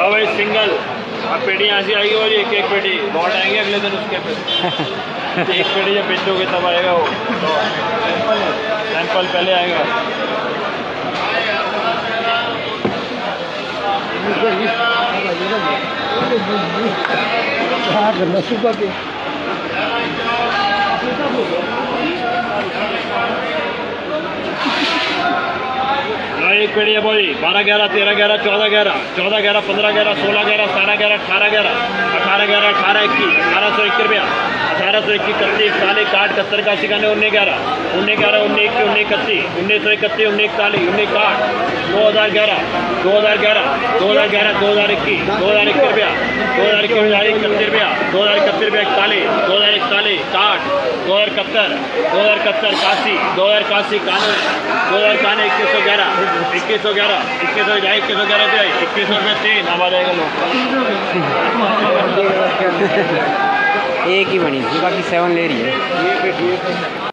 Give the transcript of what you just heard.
लो भाई सिंगल। अब पेटी यहाँ से आएगी और एक एक पेटी लौट आएंगे अगले दिन उसके पे। एक पेटी जब बेचोगे तब आएगा वो सैंपल पहले आएगा। एक पेटी है बोली 12, 11, 13, 11, 14, 11, 14, 11, 15, 11, 16, 11, 17, 11, 18, 11, 18, 11, 18, 21, 1821 रुपया, 1821, 31, 40, 60, 71, 81, 19, 11, 19, 11, 19, 21, 31, 1931, 19, 40, 19, 60, 2011, 2011, 2011, 2021, 2021 रुपया, 2021, 31 रुपया, 2031 रुपया 41, 2041, 60, 2071, 2071, 81, 2081, 91, 2091, 2111, 2111, 2111, 2111 3 आवाज आएगा लोग। एक ही बनी थी, बाकी 7 ले रही है।